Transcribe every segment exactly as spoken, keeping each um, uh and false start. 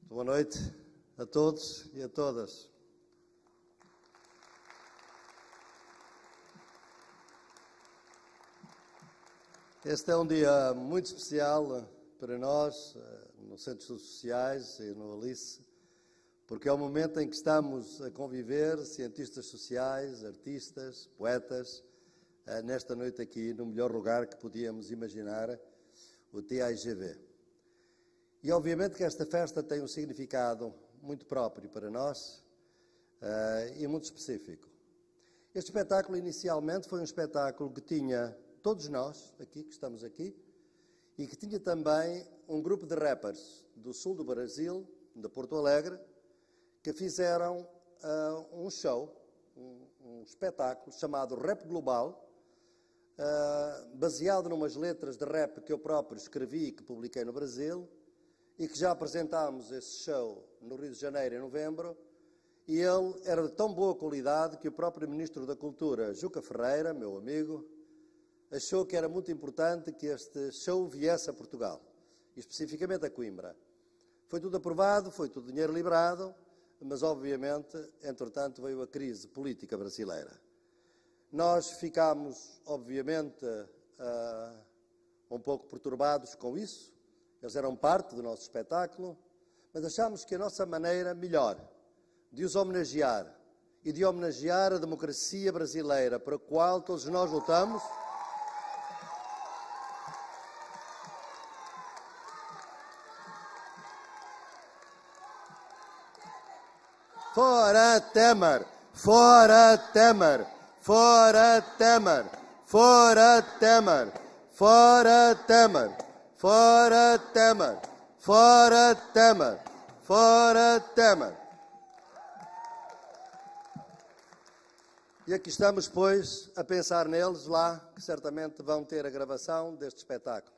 Boa noite a todos e a todas. Este é um dia muito especial para nós, no Centro de Estudos Sociais e no Alice, porque é o momento em que estamos a conviver, cientistas sociais, artistas, poetas, nesta noite aqui, no melhor lugar que podíamos imaginar, o T I G V. E obviamente que esta festa tem um significado muito próprio para nós uh, e muito específico. Este espetáculo inicialmente foi um espetáculo que tinha todos nós, aqui, que estamos aqui, e que tinha também um grupo de rappers do sul do Brasil, de Porto Alegre, que fizeram uh, um show, um, um espetáculo chamado Rap Global, uh, baseado numas letras de rap que eu próprio escrevi e que publiquei no Brasil, e que já apresentámos esse show no Rio de Janeiro em novembro, e ele era de tão boa qualidade que o próprio Ministro da Cultura, Juca Ferreira, meu amigo, achou que era muito importante que este show viesse a Portugal, e especificamente a Coimbra. Foi tudo aprovado, foi tudo dinheiro liberado, mas obviamente, entretanto, veio a crise política brasileira. Nós ficámos, obviamente, uh, um pouco perturbados com isso. Eles eram parte do nosso espetáculo, mas achámos que a nossa maneira melhor de os homenagear e de homenagear a democracia brasileira para a qual todos nós lutamos, fora Temer, fora Temer, fora Temer, fora Temer, fora Temer. Fora Temer! Fora Temer! Fora Temer! E aqui estamos, pois, a pensar neles lá, que certamente vão ter a gravação deste espetáculo.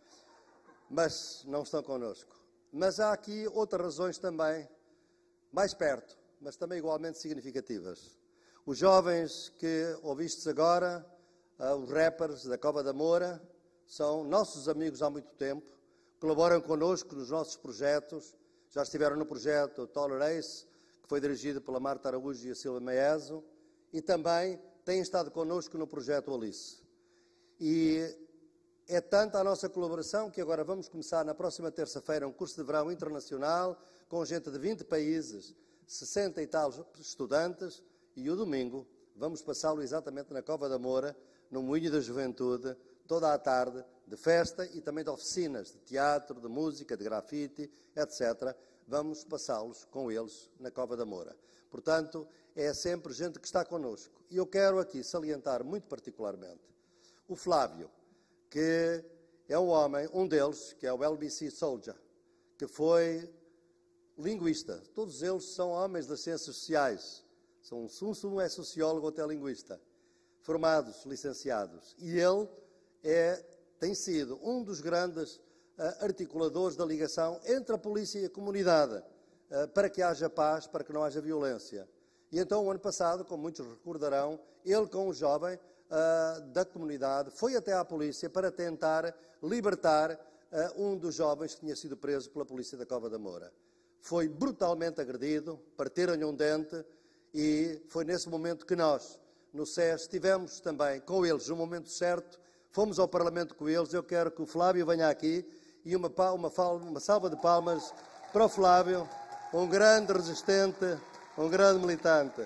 Mas não estão connosco. Mas há aqui outras razões também, mais perto, mas também igualmente significativas. Os jovens que ouvistes agora, os rappers da Cova da Moura, são nossos amigos há muito tempo, colaboram connosco nos nossos projetos, já estiveram no projeto Tolerace, que foi dirigido pela Marta Araújo e a Silvia Maeso, e também têm estado connosco no projeto Alice. E é tanta a nossa colaboração que agora vamos começar na próxima terça-feira um curso de verão internacional com gente de vinte países, sessenta e tal estudantes, e o domingo vamos passá-lo exatamente na Cova da Moura, no Moinho da Juventude, toda a tarde, de festa e também de oficinas de teatro, de música, de grafite, etcétera. Vamos passá-los com eles na Cova da Moura. Portanto, é sempre gente que está connosco. E eu quero aqui salientar muito particularmente o Flávio, que é um homem, um deles, que é o L B C Soldier, que foi linguista. Todos eles são homens das ciências sociais. São, um é sociólogo, outro é linguista. Formados, licenciados. E ele É, tem sido um dos grandes uh, articuladores da ligação entre a polícia e a comunidade, uh, para que haja paz, para que não haja violência. E então, o ano passado, como muitos recordarão, ele com um jovem uh, da comunidade foi até à polícia para tentar libertar uh, um dos jovens que tinha sido preso pela polícia da Cova da Moura. Foi brutalmente agredido, partiram-lhe um dente, e foi nesse momento que nós, no S E S, estivemos também com eles no momento certo. Fomos ao Parlamento com eles. Eu quero que o Flávio venha aqui e uma, uma, uma salva de palmas para o Flávio, um grande resistente, um grande militante.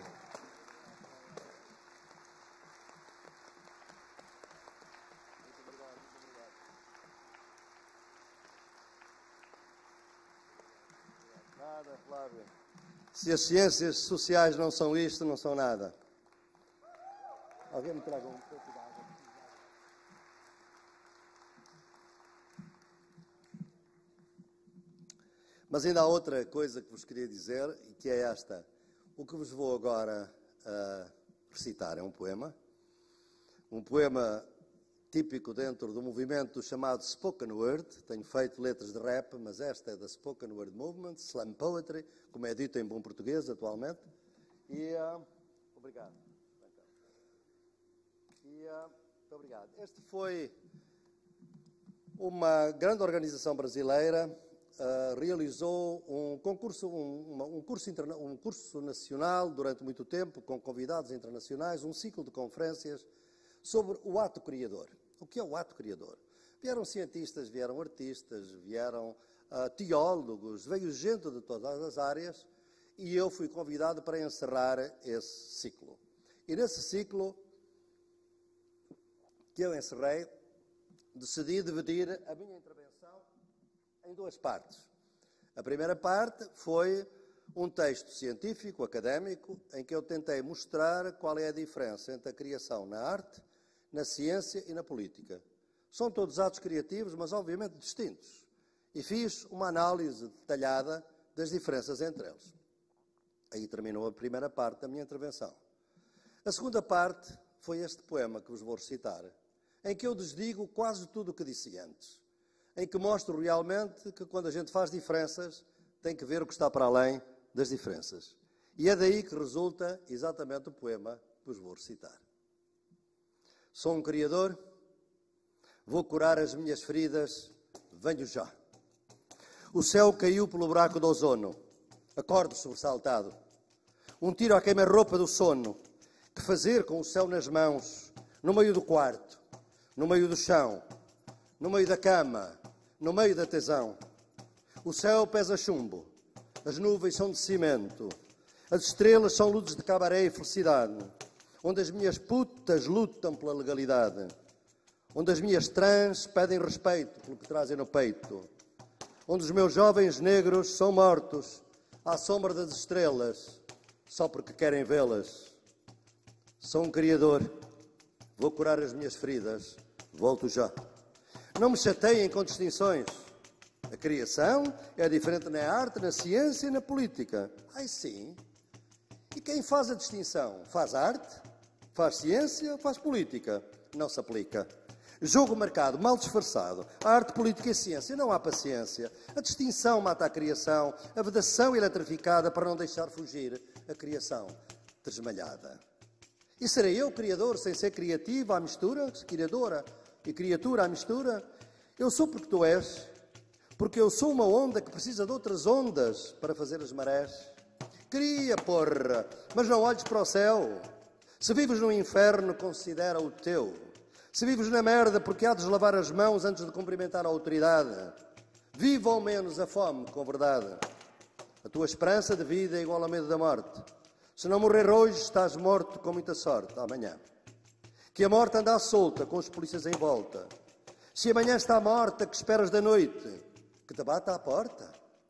Nada, Flávio. Se as ciências sociais não são isto, não são nada. Alguém me traga um pouco de água? Mas ainda há outra coisa que vos queria dizer, e que é esta. O que vos vou agora uh, recitar é um poema. Um poema típico dentro do movimento chamado Spoken Word. Tenho feito letras de rap, mas esta é da Spoken Word Movement, Slam Poetry, como é dito em bom português atualmente. E, uh, obrigado. E, uh, muito obrigado. Este foi uma grande organização brasileira uh, realizou um concurso, um, um, curso interna- um curso nacional durante muito tempo, com convidados internacionais, um ciclo de conferências sobre o ato criador. O que é o ato criador? Vieram cientistas, vieram artistas, vieram uh, teólogos, veio gente de todas as áreas e eu fui convidado para encerrar esse ciclo. E nesse ciclo que eu encerrei, decidi dividir a minha intervenção em duas partes. A primeira parte foi um texto científico, académico, em que eu tentei mostrar qual é a diferença entre a criação na arte, na ciência e na política. São todos atos criativos, mas obviamente distintos. E fiz uma análise detalhada das diferenças entre eles. Aí terminou a primeira parte da minha intervenção. A segunda parte foi este poema que vos vou recitar, em que eu desdigo quase tudo o que disse antes, em que mostro realmente que quando a gente faz diferenças, tem que ver o que está para além das diferenças. E é daí que resulta exatamente o poema que vos vou recitar. Sou um criador, vou curar as minhas feridas, venho já. O céu caiu pelo buraco do ozono, acordo sobressaltado. Um tiro à queima-roupa do sono, que fazer com o céu nas mãos, no meio do quarto, no meio do chão, no meio da cama, no meio da tesão. O céu pesa chumbo, as nuvens são de cimento, as estrelas são luzes de cabaré e felicidade, onde as minhas putas lutam pela legalidade, onde as minhas trans pedem respeito pelo que trazem no peito, onde os meus jovens negros são mortos à sombra das estrelas, só porque querem vê-las. Sou um criador, vou curar as minhas feridas, volto já. Não me chateiem com distinções. A criação é diferente na arte, na ciência e na política. Ai sim. E quem faz a distinção? Faz arte? Faz ciência? Faz política? Não se aplica. Jogo marcado, mal disfarçado. A arte, política e ciência, não há paciência. A distinção mata a criação. A vedação eletrificada para não deixar fugir a criação desmalhada. E serei eu criador sem ser criativo à mistura? Criadora e criatura à mistura? Eu sou porque tu és. Porque eu sou uma onda que precisa de outras ondas para fazer as marés. Cria, porra, mas não olhes para o céu. Se vives no inferno, considera o teu. Se vives na merda, porque há de lavar as mãos antes de cumprimentar a autoridade. Viva ao menos a fome com verdade. A tua esperança de vida é igual ao medo da morte. Se não morrer hoje, estás morto com muita sorte amanhã. Que a morte anda à solta, com os polícias em volta. Se amanhã está morta, que esperas da noite? Que te bata à porta?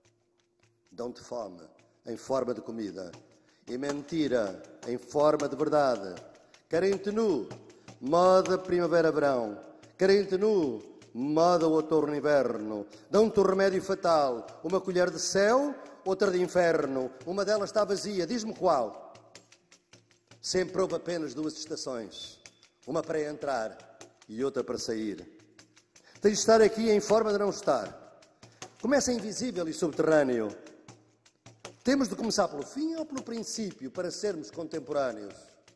Dão-te fome em forma de comida e mentira em forma de verdade. Querem-te nu, moda primavera-verão. Querem-te nu, moda outono-inverno. Dão-te um remédio fatal, uma colher de céu, outra de inferno. Uma delas está vazia, diz-me qual. Sempre houve apenas duas estações, uma para entrar e outra para sair. Tens de estar aqui em forma de não estar. Começa invisível e subterrâneo. Temos de começar pelo fim ou pelo princípio para sermos contemporâneos?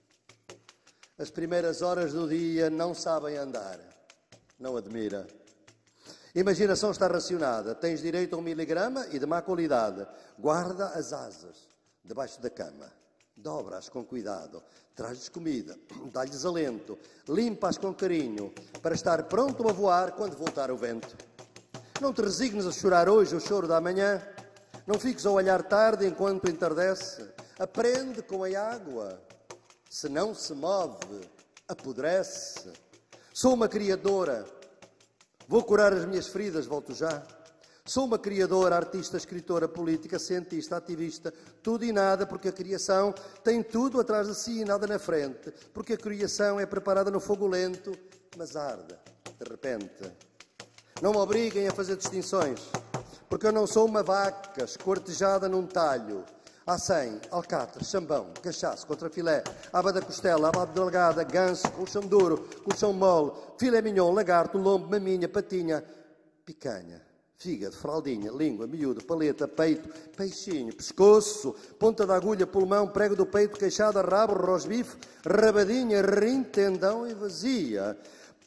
As primeiras horas do dia não sabem andar. Não admira. Imaginação está racionada. Tens direito a um miligrama e de má qualidade. Guarda as asas debaixo da cama. Dobra-as com cuidado. Traz-lhes comida. Dá-lhes alento. Limpa-as com carinho para estar pronto a voar quando voltar o vento. Não te resignes a chorar hoje o choro da manhã. Não fiques a olhar tarde enquanto entardece. Aprende com a água. Se não se move, apodrece. Sou uma criadora. Vou curar as minhas feridas, volto já. Sou uma criadora, artista, escritora, política, cientista, ativista, tudo e nada, porque a criação tem tudo atrás de si e nada na frente. Porque a criação é preparada no fogo lento, mas arde, de repente. Não me obriguem a fazer distinções, porque eu não sou uma vaca esquartejada num talho. Há cem, alcatra, chambão, cachaço, contrafilé, aba da costela, aba delgada, ganso, colchão duro, colchão mole, filé mignon, lagarto, lombo, maminha, patinha, picanha, fígado, fraldinha, língua, miúdo, paleta, peito, peixinho, pescoço, ponta da agulha, pulmão, prego do peito, queixada, rabo, rosbife, rabadinha, rim, tendão e vazia.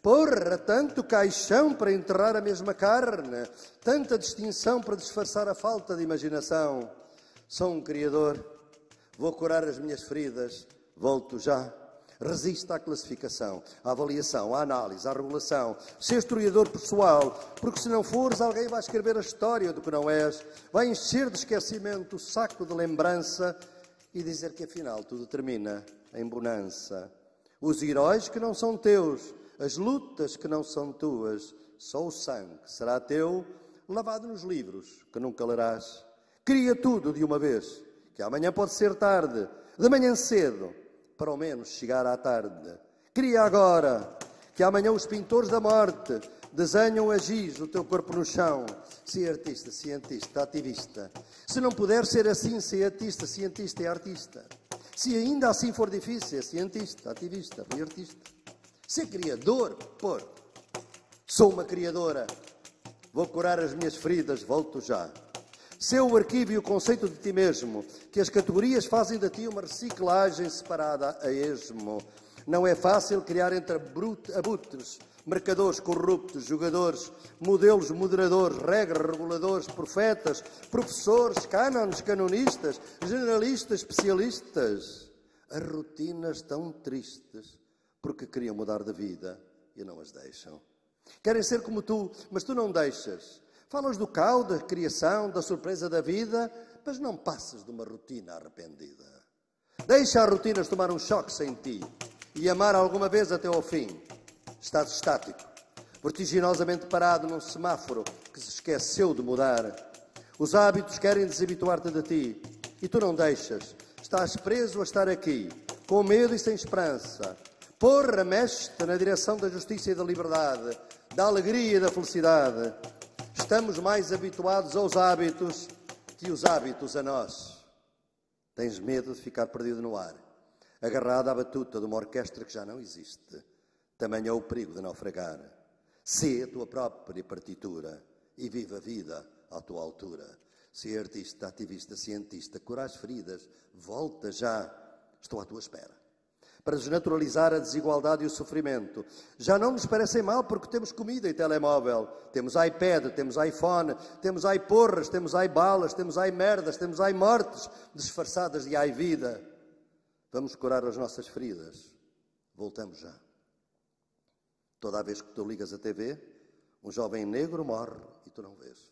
Porra, tanto caixão para enterrar a mesma carne, tanta distinção para disfarçar a falta de imaginação. Sou um criador, vou curar as minhas feridas, volto já. Resista à classificação, à avaliação, à análise, à regulação. Ser historiador pessoal, porque se não fores, alguém vai escrever a história do que não és, vai encher de esquecimento o saco de lembrança e dizer que afinal tudo termina em bonança. Os heróis que não são teus, as lutas que não são tuas, só o sangue será teu, lavado nos livros que nunca lerás. Cria tudo de uma vez, que amanhã pode ser tarde, de manhã cedo, para ao menos chegar à tarde. Cria agora, que amanhã os pintores da morte desenham a giz o teu corpo no chão. Se artista, cientista, ativista. Se não puder ser assim, se artista, cientista e artista. Se ainda assim for difícil, é cientista, ativista e artista. Ser criador, por. Sou uma criadora. Vou curar as minhas feridas, volto já. Seu o arquivo e o conceito de ti mesmo, que as categorias fazem de ti uma reciclagem separada a esmo. Não é fácil criar entre abutres, mercadores corruptos, jogadores, modelos moderadores, regras, reguladores, profetas, professores, cânones, canonistas, generalistas, especialistas. As rotinas tão tristes, porque queriam mudar de vida e não as deixam. Querem ser como tu, mas tu não deixas. Falas do caos, da criação, da surpresa da vida, mas não passas de uma rotina arrependida. Deixa as rotinas tomar um choque sem ti e amar alguma vez até ao fim. Estás estático, vertiginosamente parado num semáforo que se esqueceu de mudar. Os hábitos querem desabituar-te de ti e tu não deixas. Estás preso a estar aqui, com medo e sem esperança. Porra, mexe-te na direção da justiça e da liberdade, da alegria e da felicidade. Estamos mais habituados aos hábitos que os hábitos a nós. Tens medo de ficar perdido no ar, agarrado à batuta de uma orquestra que já não existe. Tamanho é o perigo de naufragar. Sê a tua própria partitura e viva a vida à tua altura. Se artista, ativista, cientista, cura as feridas, volta já. Estou à tua espera. Para desnaturalizar a desigualdade e o sofrimento. Já não nos parecem mal porque temos comida e telemóvel, temos iPad, temos iPhone, temos iPorras, temos iBalas, temos iMerdas, temos iMortes, disfarçadas de iVida. Vamos curar as nossas feridas. Voltamos já. Toda a vez que tu ligas a T V, um jovem negro morre e tu não vês.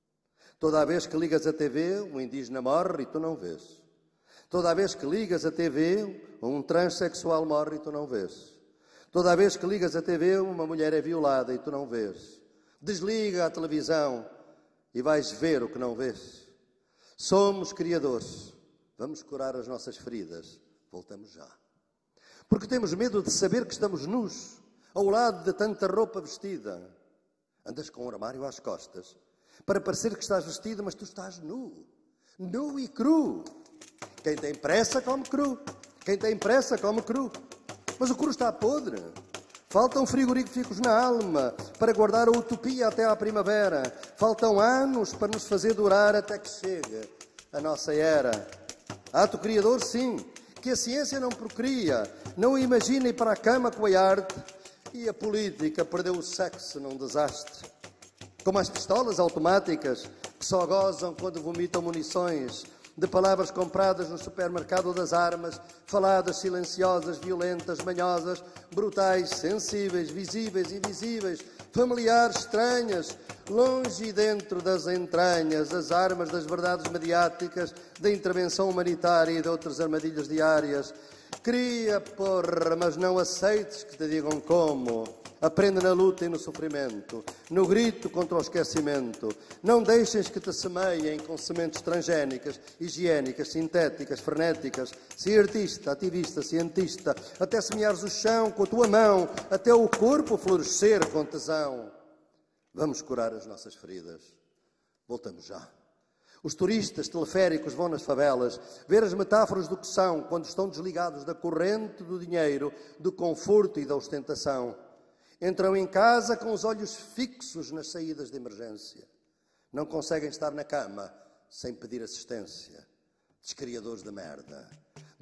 Toda a vez que ligas a T V, um indígena morre e tu não vês. Toda a vez que ligas a T V, um transexual morre e tu não vês. Toda a vez que ligas a T V, uma mulher é violada e tu não vês. Desliga a televisão e vais ver o que não vês. Somos criadores. Vamos curar as nossas feridas. Voltamos já. Porque temos medo de saber que estamos nus, ao lado de tanta roupa vestida. Andas com um armário às costas, para parecer que estás vestido, mas tu estás nu. Nu e cru. Quem tem pressa, come cru. Quem tem pressa, come cru. Mas o cru está podre. Faltam frigoríficos na alma para guardar a utopia até à primavera. Faltam anos para nos fazer durar até que chegue a nossa era. Ato criador, sim, que a ciência não procria, não imagina ir para a cama com a arte. E a política perdeu o sexo num desastre. Como as pistolas automáticas, que só gozam quando vomitam munições, de palavras compradas no supermercado das armas, faladas, silenciosas, violentas, manhosas, brutais, sensíveis, visíveis, invisíveis, familiares, estranhas, longe e dentro das entranhas, as armas das verdades mediáticas, da intervenção humanitária e de outras armadilhas diárias. Cria, porra, mas não aceites que te digam como. Aprende na luta e no sofrimento, no grito contra o esquecimento. Não deixes que te semeiem com sementes transgénicas, higiênicas, sintéticas, frenéticas. Se artista, ativista, cientista, até semeares o chão com a tua mão, até o corpo florescer com tesão. Vamos curar as nossas feridas. Voltamos já. Os turistas teleféricos vão nas favelas ver as metáforas do que são quando estão desligados da corrente do dinheiro, do conforto e da ostentação. Entram em casa com os olhos fixos nas saídas de emergência. Não conseguem estar na cama sem pedir assistência. Descriadores de merda.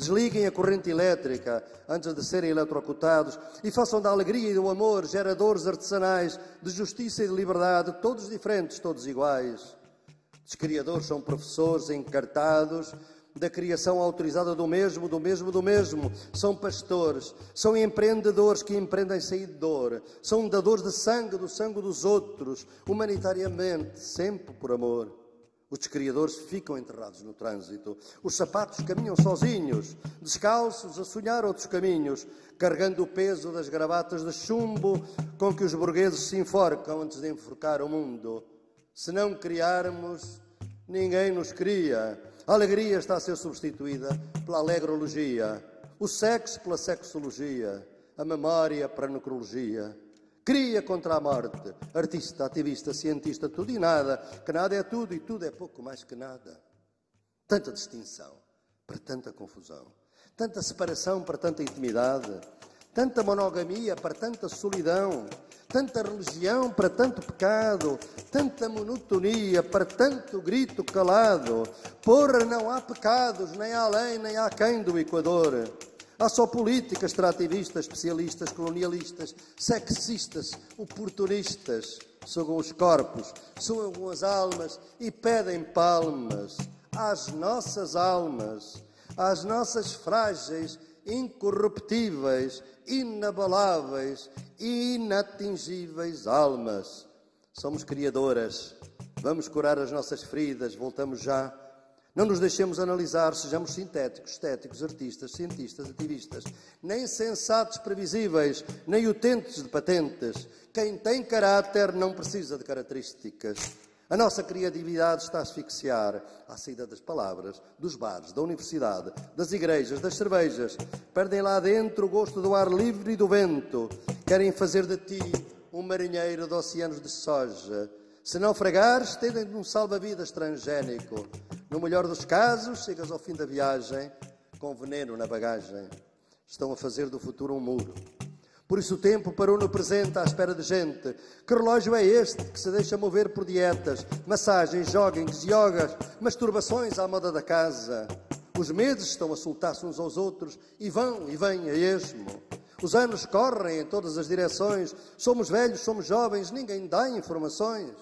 Desliguem a corrente elétrica antes de serem eletrocutados e façam da alegria e do amor geradores artesanais de justiça e de liberdade, todos diferentes, todos iguais. Os criadores são professores encartados da criação autorizada do mesmo, do mesmo, do mesmo. São pastores, são empreendedores que empreendem sem dor, são dadores de sangue, do sangue dos outros, humanitariamente, sempre por amor. Os criadores ficam enterrados no trânsito. Os sapatos caminham sozinhos, descalços, a sonhar outros caminhos, carregando o peso das gravatas de chumbo com que os burgueses se enforcam antes de enforcar o mundo. Se não criarmos, ninguém nos cria. A alegria está a ser substituída pela alegrologia, o sexo pela sexologia, a memória para a necrologia. Cria contra a morte, artista, ativista, cientista, tudo e nada, que nada é tudo e tudo é pouco mais que nada. Tanta distinção para tanta confusão, tanta separação para tanta intimidade, tanta monogamia para tanta solidão, tanta religião para tanto pecado, tanta monotonia para tanto grito calado. Porra, não há pecados, nem além, nem aquém do Equador. Há só políticas, extrativistas, especialistas, colonialistas, sexistas, oportunistas. Sugam os corpos, sugam as almas e pedem palmas às nossas almas, às nossas frágeis, incorruptíveis, inabaláveis e inatingíveis almas. Somos criadoras, vamos curar as nossas feridas, voltamos já. Não nos deixemos analisar, sejamos sintéticos, estéticos, artistas, cientistas, ativistas, nem sensatos previsíveis, nem utentes de patentes. Quem tem caráter não precisa de características. A nossa criatividade está a asfixiar à saída das palavras, dos bares, da universidade, das igrejas, das cervejas. Perdem lá dentro o gosto do ar livre e do vento. Querem fazer de ti um marinheiro de oceanos de soja. Se não fragares, tendem-te um salva-vidas transgénico. No melhor dos casos, chegas ao fim da viagem com veneno na bagagem. Estão a fazer do futuro um muro. Por isso o tempo parou no presente à espera de gente. Que relógio é este que se deixa mover por dietas, massagens, joggings, yogas, masturbações à moda da casa? Os meses estão a soltar-se uns aos outros e vão e vêm a esmo. Os anos correm em todas as direções. Somos velhos, somos jovens, ninguém dá informações.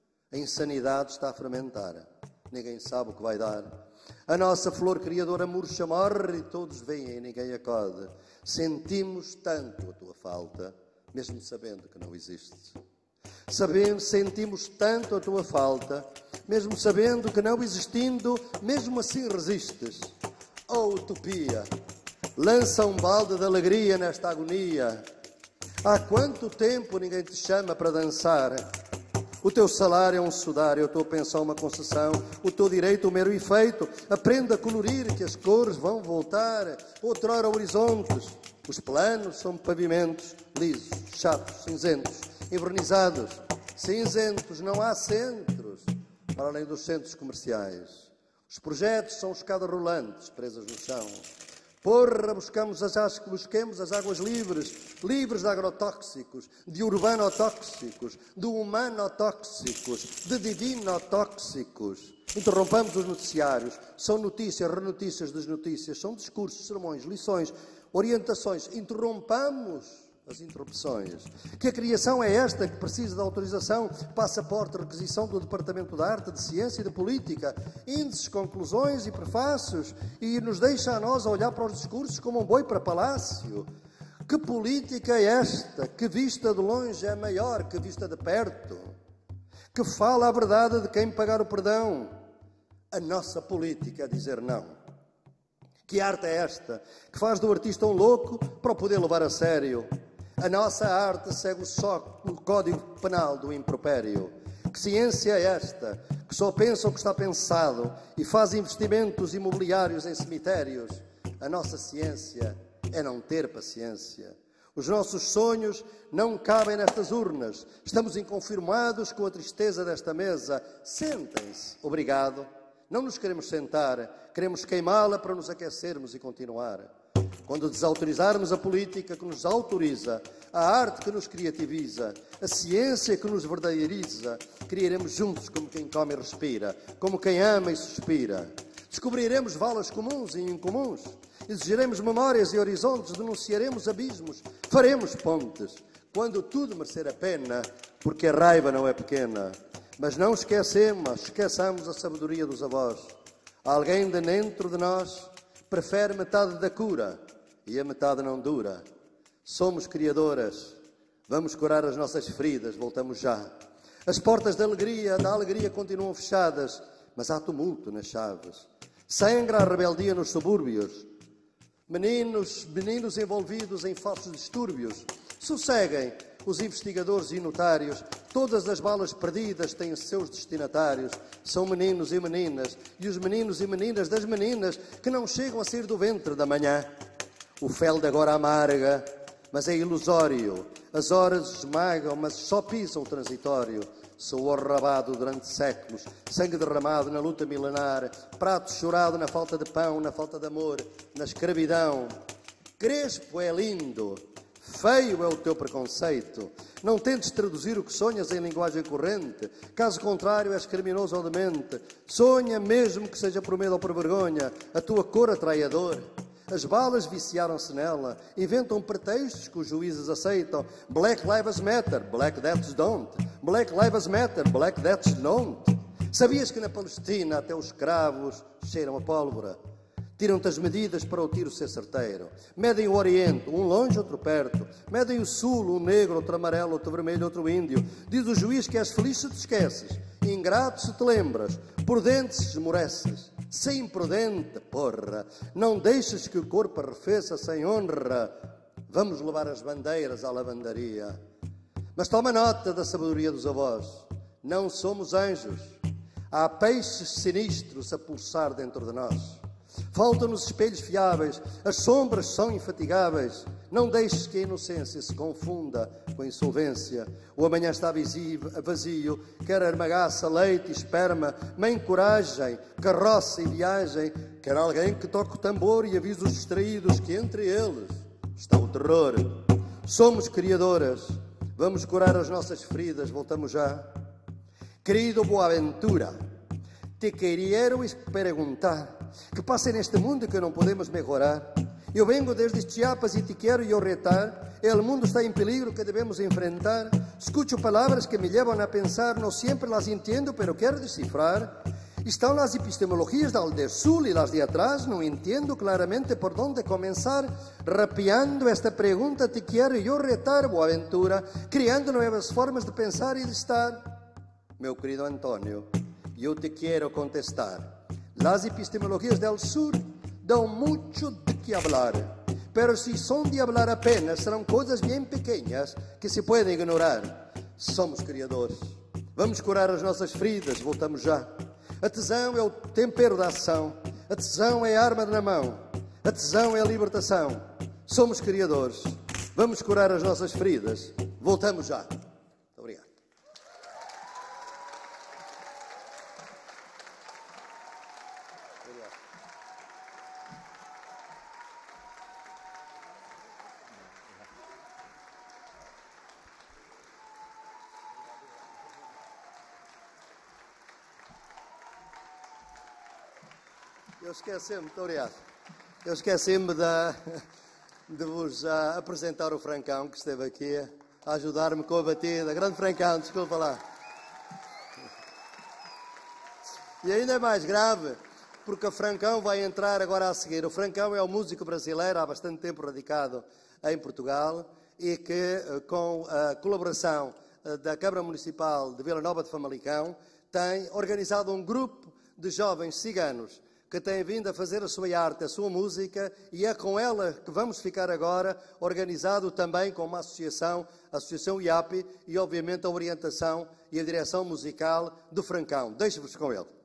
A insanidade está a fermentar. Ninguém sabe o que vai dar. A nossa flor criadora murcha, morre e todos veem e ninguém acode. Sentimos tanto a tua falta, mesmo sabendo que não existes. Sabendo, sentimos tanto a tua falta, mesmo sabendo que não existindo, mesmo assim resistes. Oh, utopia, lança um balde de alegria nesta agonia. Há quanto tempo ninguém te chama para dançar? O teu salário é um sudário, a tua pensão uma concessão, o teu direito um mero efeito. Aprenda a colorir que as cores vão voltar, outrora horizontes. Os planos são pavimentos lisos, chatos, cinzentos, envernizados. Cinzentos, não há centros, para além dos centros comerciais. Os projetos são escadas rolantes, presas no chão. Porra, buscamos as, busquemos as águas livres, livres de agrotóxicos, de urbanotóxicos, de humanotóxicos, de divinotóxicos. Interrompamos os noticiários. São notícias, renotícias das notícias, são discursos, sermões, lições, orientações. Interrompamos as interrupções. Que a criação é esta que precisa de autorização, passaporte, requisição do Departamento de Arte, de Ciência e de Política, índices, conclusões e prefácios, e nos deixa a nós a olhar para os discursos como um boi para palácio. Que política é esta que vista de longe é maior que vista de perto? Que fala a verdade de quem pagar o perdão? A nossa política é dizer não. Que arte é esta que faz do artista um louco para o poder levar a sério? A nossa arte segue só o código penal do impropério. Que ciência é esta que só pensa o que está pensado e faz investimentos imobiliários em cemitérios? A nossa ciência é não ter paciência. Os nossos sonhos não cabem nestas urnas. Estamos inconformados com a tristeza desta mesa. Sentem-se. Obrigado. Não nos queremos sentar, queremos queimá-la para nos aquecermos e continuar. Quando desautorizarmos a política que nos autoriza, a arte que nos criativiza, a ciência que nos verdadeiriza, criaremos juntos como quem come e respira, como quem ama e suspira. Descobriremos valas comuns e incomuns exigiremos memórias e horizontes, denunciaremos abismos, faremos pontes, quando tudo merecer a pena, porque a raiva não é pequena. Mas não esquecemos, esqueçamos a sabedoria dos avós. Alguém de dentro de nós prefere metade da cura e a metade não dura. Somos criadoras, vamos curar as nossas feridas, voltamos já. As portas da alegria, da alegria continuam fechadas, mas há tumulto nas chaves. Sangra a rebeldia nos subúrbios. Meninos, meninos envolvidos em falsos distúrbios. Sosseguem os investigadores e notários. Todas as balas perdidas têm seus destinatários. São meninos e meninas, e os meninos e meninas das meninas que não chegam a sair do ventre da manhã. O fel de agora amarga, mas é ilusório. As horas esmagam, mas só pisam o transitório. Sou arrabado durante séculos, sangue derramado na luta milenar, prato chorado na falta de pão, na falta de amor, na escravidão. Crespo é lindo, feio é o teu preconceito. Não tentes traduzir o que sonhas em linguagem corrente. Caso contrário, és criminoso ou demente. Sonha, mesmo que seja por medo ou por vergonha, a tua cor atrai a dor. As balas viciaram-se nela, inventam pretextos que os juízes aceitam. Black Lives Matter, Black Deaths Don't. Black Lives Matter, Black Deaths Don't. Sabias que na Palestina até os escravos cheiram a pólvora? Tiram-te as medidas para o tiro ser certeiro. Medem o Oriente, um longe, outro perto. Medem o Sul, um negro, outro amarelo, outro vermelho, outro índio. Diz o juiz que és feliz se te esqueces, ingrato se te lembras, prudente se esmoreces. Se imprudente, porra, não deixes que o corpo arrefeça sem honra. Vamos levar as bandeiras à lavandaria. Mas toma nota da sabedoria dos avós. Não somos anjos. Há peixes sinistros a pulsar dentro de nós. Faltam-nos espelhos fiáveis, as sombras são infatigáveis. Não deixes que a inocência se confunda com a insolvência. O amanhã está vazio, quer armagaça, leite e esperma, mãe coragem, carroça e viagem. Quer alguém que toque o tambor e avise os distraídos que entre eles está o terror. Somos criadoras, vamos curar as nossas feridas, voltamos já. Querido Boaventura, te quiero perguntar, que passa neste mundo que não podemos melhorar? Eu vengo desde Chiapas e te quero eu retar. El mundo está em peligro que devemos enfrentar. Escucho palavras que me levam a pensar, não sempre las entendo, pero quero descifrar. Estão as epistemologias del de sul e las de atrás, não entendo claramente por onde começar. Rapeando esta pergunta te quero eu retar, Boaventura, criando novas formas de pensar e de estar. Meu querido Antônio, eu te quero contestar. Las epistemologias del sur dão muito de que hablar, pero si son de hablar apenas, serão coisas bem pequenas que se podem ignorar. Somos criadores. Vamos curar as nossas feridas, voltamos já. A tesão é o tempero da ação. A tesão é a arma na mão. A tesão é a libertação. Somos criadores. Vamos curar as nossas feridas, voltamos já. Muito obrigado. Eu esqueci-me, muito obrigado. Eu esqueci-me de, de vos uh, apresentar o Francão, que esteve aqui a ajudar-me com a batida. Grande Francão, desculpa lá. E ainda é mais grave, porque o Francão vai entrar agora a seguir. O Francão é um músico brasileiro, há bastante tempo radicado em Portugal, e que, com a colaboração da Câmara Municipal de Vila Nova de Famalicão, tem organizado um grupo de jovens ciganos que têm vindo a fazer a sua arte, a sua música, e é com ela que vamos ficar agora, organizado também com uma associação, a Associação I A P I, e obviamente a orientação e a direção musical do Francão. Deixo-vos com ele.